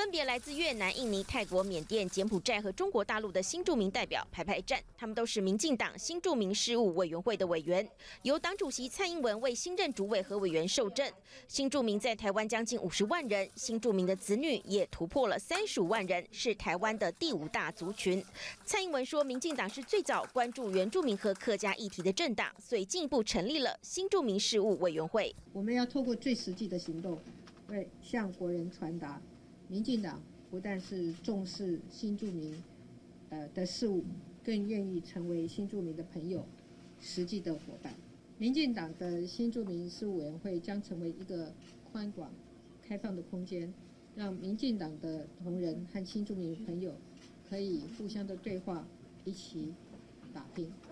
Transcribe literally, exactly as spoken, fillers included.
分别来自越南、印尼、泰国、缅甸、柬埔寨和中国大陆的新住民代表排排站，他们都是民进党新住民事务委员会的委员，由党主席蔡英文为新任主委和委员受证。新住民在台湾将近五十万人，新住民的子女也突破了三十五万人，是台湾的第五大族群。蔡英文说，民进党是最早关注原住民和客家议题的政党，所以进一步成立了新住民事务委员会。 我们要透过最实际的行动，为向国人传达。民进党不但是重视新住民呃的事务，更愿意成为新住民的朋友、实际的伙伴。民进党的新住民事务委员会将成为一个宽广、开放的空间，让民进党的同仁和新住民朋友可以互相的对话，一起打拼。